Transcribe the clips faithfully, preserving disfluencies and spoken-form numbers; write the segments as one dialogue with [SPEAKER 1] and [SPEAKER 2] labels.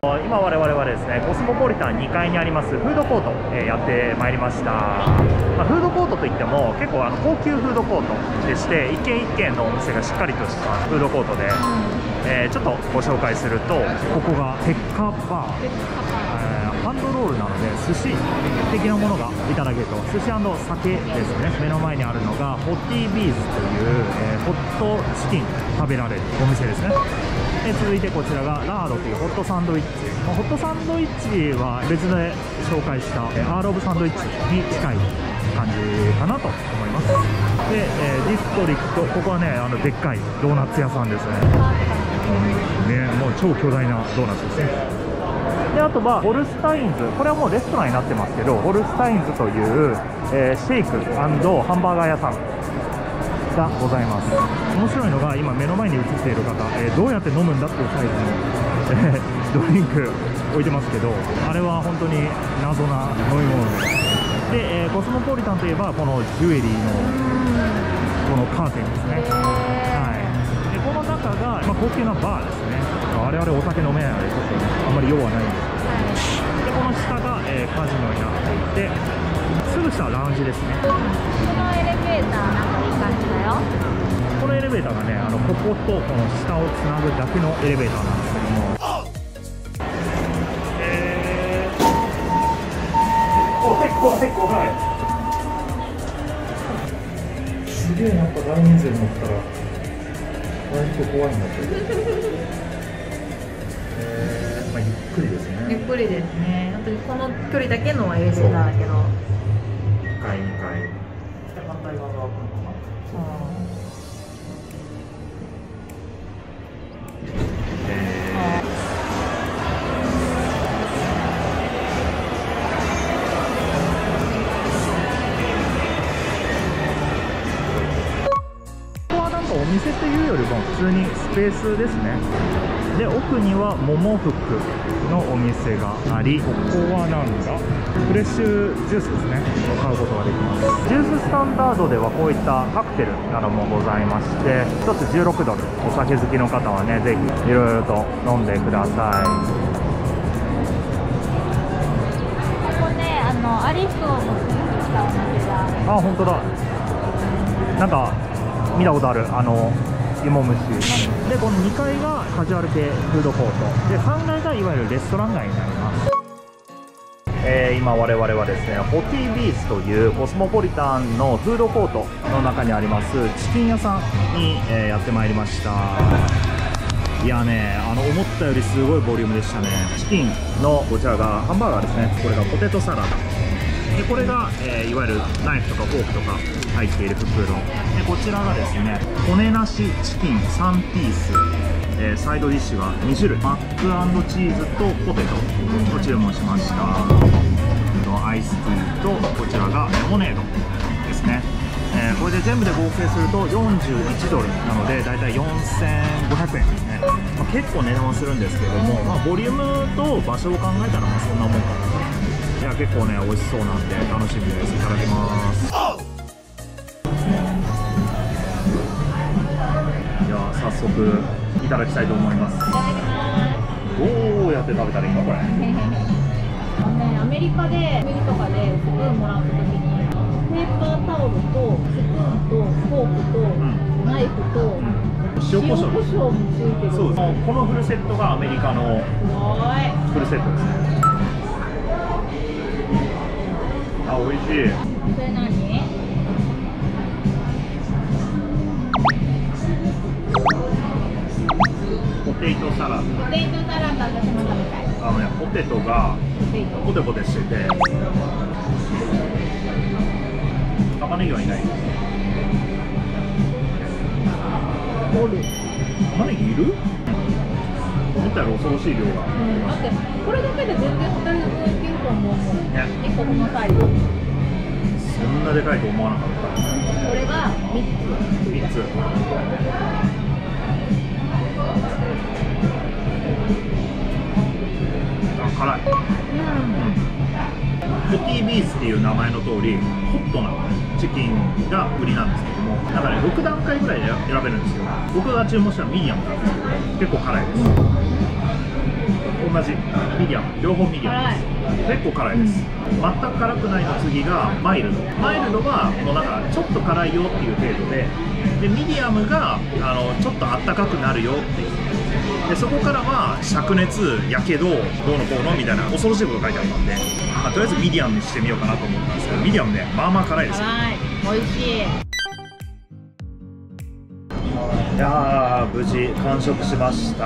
[SPEAKER 1] 今我々はですね、コスモポリタンにかいにありますフードコート、えー、やってまいりました。まあ、フードコートといっても結構あの高級フードコートでして、一軒一軒のお店がしっかりとしたフードコートで、えー、ちょっとご紹介すると、ここが鉄火バー、えー、ハンドロールなので寿司的なものがいただけると、寿司&酒ですね。目の前にあるのがホッティービーズという、えー、ホットチキン食べられるお店ですね。で続いてこちらがラードというホットサンドイッチ、ホットサンドイッチは別で紹介したアール・オブ・サンドイッチに近い感じかなと思います。で、えー、ディストリクト、ここはね、あのでっかいドーナツ屋さんですね。ね、もう超巨大なドーナツですね。であとはホルスタインズ、これはもうレストランになってますけど、ホルスタインズという、えー、シェイク&ハンバーガー屋さんがございます。面白いのが今目の前に映っている方、えー、どうやって飲むんだっていうサイズの、えー、ドリンク置いてますけど、あれは本当に謎な飲み物で、で、えー、コスモポリタンといえばこのジュエリーのこのカーテンですね。はい、でこの中が、まあ、高級なバーですね。我々お酒飲めないのでちょっと、ね、あんまり用はないんですけど、でこの下が、えー、カジノになっていて、すぐ下はラウンジですね。
[SPEAKER 2] このエレベーターなんかいい感じだよ。
[SPEAKER 1] このエレベーターがね、あのこことこの下をつなぐだけのエレベーターなんですけども、えー、怖い怖い怖い。すげえ、なんか大人数に乗ったら割と怖いんだけどえー、まあゆっくりですね。
[SPEAKER 2] ゆっくりですね。本当にこの距離だけのエレベーターだけど。
[SPEAKER 1] いっかいにかい。反対側が開くのかな。お店というよりも普通にスペースですね。で奥には桃福のお店があり、ここはなんだフレッシュジュースですねを買うことができます。ジューススタンダードではこういったカクテルなどもございまして、ひとつじゅうろくドル、お酒好きの方はねぜひいろいろと飲んでください。
[SPEAKER 2] ここね、あのアリスをモチーフしたお店が。
[SPEAKER 1] あ、本当だ。なんか見たことある、あの芋虫で、このにかいがカジュアル系フードコートで、さんがいがいわゆるレストラン街になります。えー、今我々はですね、ホティビーズというコスモポリタンのフードコートの中にありますチキン屋さんに、えー、やってまいりました。いやね、あの思ったよりすごいボリュームでしたね。チキンのこちらがハンバーガーですね。これがポテトサラダで、これが、えー、いわゆるナイフとかフォークとか入っている袋で、こちらがですね骨なしチキンさんピース、えー、サイドディッシュがに種類、マック&チーズとポテトを注文しました。アイスティーとこちらがレモネードですね。えー、これで全部で合計するとよんじゅういちドルなのでだいたいよんせんごひゃくえんですね。まあ、結構値段はするんですけども、まあ、ボリュームと場所を考えたらまあそんなもんかな。いや結構ね美味しそうなんで楽しみです。いただきます。じゃあ早速いただきたいと思います。どうやって食べたらいいのこれ。
[SPEAKER 2] あのね、アメリカで海とかでスプーンもらった時にペーパータオルとスプーンとフォークと、うん、ナイフと、うん、塩コショウもついてる。
[SPEAKER 1] そうです。このフルセットがアメリカのフルセットですね。あ、美味しい。
[SPEAKER 2] それ何？
[SPEAKER 1] ポテトサラダ。
[SPEAKER 2] ポテトサラダ、私も食べたい。
[SPEAKER 1] あのね、ポテトがポテポテしてて、玉ねぎはいない。
[SPEAKER 2] おる。
[SPEAKER 1] 玉ねぎいる？思ったより恐ろしい量が。
[SPEAKER 2] うん、だってこれだけで全然ふたりぶんいけると思うもん。
[SPEAKER 1] ね。
[SPEAKER 2] いっここのサイズ。
[SPEAKER 1] そんなでかいと思わなかった。
[SPEAKER 2] これがみっつ。
[SPEAKER 1] みっつ。あ、辛い。うん。ホティビーズっていう名前の通りホットなチキンが売りなんですけども、なんかねろくだんかいぐらいで選べるんですよ。僕が注文したミディアムなんですけど結構辛いです。こ同じミディアム、両方ミディアムです。結構辛いです、うん、全く辛くないの次がマイルド。マイルドはもうなんかちょっと辛いよっていう程度で、でミディアムがあのちょっとあったかくなるよっていう。でそこからは灼熱、やけど、どうのこうのみたいな恐ろしいことが書いてあったんで、まあ、とりあえずミディアムにしてみようかなと思ったんですけど、ミディアムね、まあまあ辛いですよ。
[SPEAKER 2] 辛い、美味しい。
[SPEAKER 1] いやー、無事完食しました。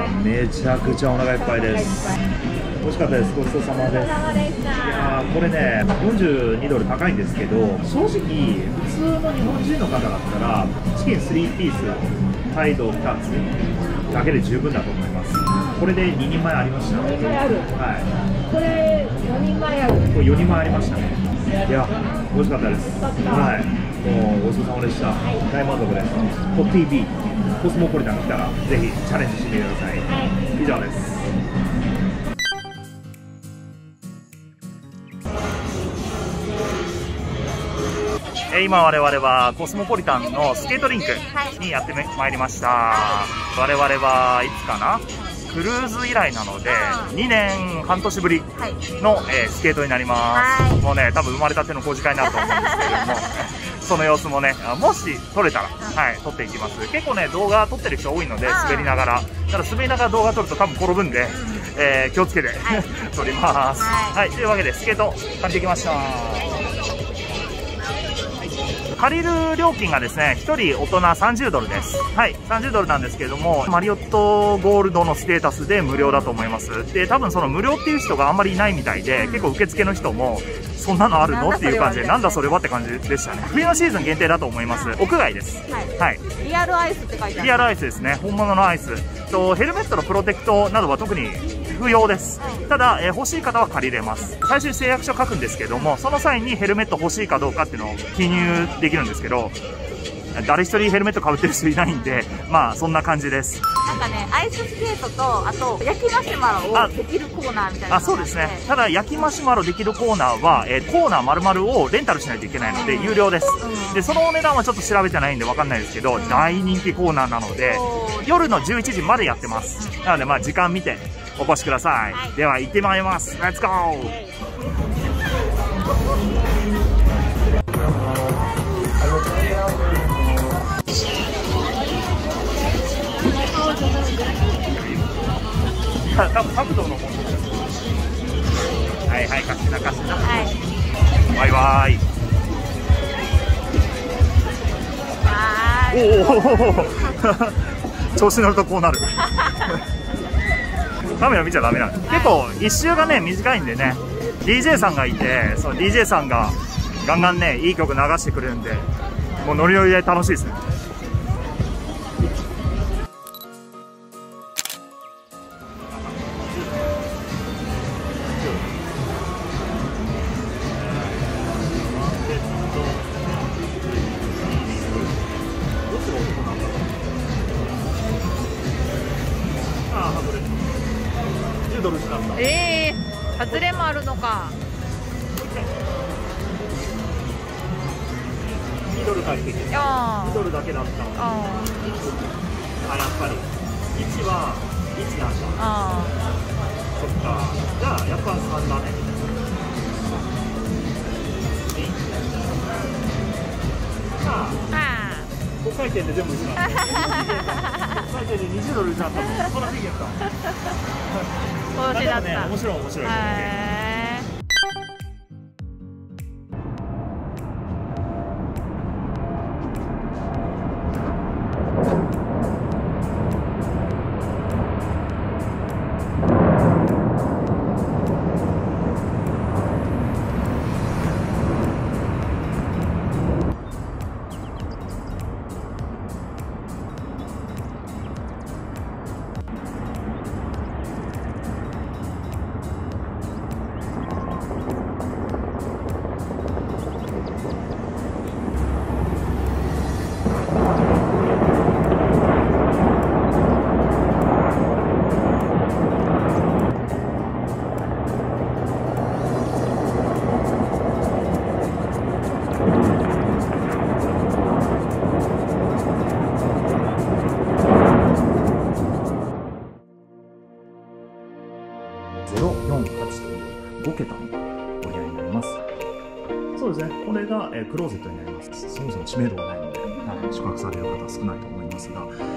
[SPEAKER 1] めちゃくちゃお腹いっぱいです。美味しかったです。ごちそうさまです。いやー、これね、よんじゅうにドル高いんですけど、正直普通の日本人の方だったらチキンスリーピース、サイドふたつだけで十分だと思います。これでににんまえありました。よにんまえある。はい。これよにんまえある。これよにんまえありましたね。いや、美味しかったです。はい。もうごちそうさまでした。大満足です。コ ティービー コスモポリタン来たらぜひチャレンジしてみてください。以上です。今我々はコスモポリタンのスケートリンクにやってまいりました。我々はいつかな、クルーズ以来なのでにねんはんとしぶりの、えー、スケートになります。もうね、多分生まれたての小鹿になると思うんですけれどもその様子もね、もし撮れたら、はい、撮っていきます。結構ね、動画撮ってる人多いので、滑りながら、ただ滑りながら動画撮ると多分転ぶんで、えー、気をつけて、はい、撮ります。はい、というわけでスケート借りてきました。借りる料金がですね、ひとり大人さんじゅうドルです。はい、さんじゅうドルなんですけれども、マリオットゴールドのステータスで無料だと思います。で、多分その無料っていう人があんまりいないみたいで、結構受付の人も、そんなのあるのっていう感じで、なんだそれはって感じでしたね。冬のシーズン限定だと思います。屋外です。はい。
[SPEAKER 2] リアルアイスって書いてある。
[SPEAKER 1] リアルアイスですね。本物のアイス。と、ヘルメットのプロテクトなどは特に不要です。ただ、えー、欲しい方は借りれます。最終誓約書書くんですけども、その際にヘルメット欲しいかどうかっていうのを記入できるんですけど、誰一人ヘルメットかぶってる人いないんで、まあそんな感じです。
[SPEAKER 2] なんかね、アイススケートと、あと焼きマシュマロをできるコーナーみたいな。
[SPEAKER 1] あ、そうですね。ただ焼きマシュマロできるコーナーは、えー、コーナー丸々をレンタルしないといけないので、有料です。うん、でそのお値段はちょっと調べてないんでわかんないですけど、うん、大人気コーナーなので、夜のじゅういちじまでやってます。なのでまあ時間見てお越しください。はい、では行ってまいります。レッツゴー。多分角度の方です。はいはい、貸しな貸しな。はい。バイバイ。おお。調子乗るとこうなる。カメラ見ちゃダメなんです。結構一周がね短いんでね。ディージェー さんがいて、その ディージェー さんがガンガンねいい曲流してくれるんで、もうノリノリで楽しいですね。
[SPEAKER 2] ええー、外れもあるのか。
[SPEAKER 1] にドル返ってきて、にドルだけだったの。ああ、やっぱりいちはいちなんだ。ああ、そっか。じゃあやっぱさんだね。さあ、ご回転で全部失った。ご回転でにじゅうドル失ったの。そんなフィギュアか。
[SPEAKER 2] 面白かった。
[SPEAKER 1] 面白い面白い。 そうですね、これが、えー、クローゼットになります。そもそも知名度がないので、はい、宿泊される方は少ないと思いますが、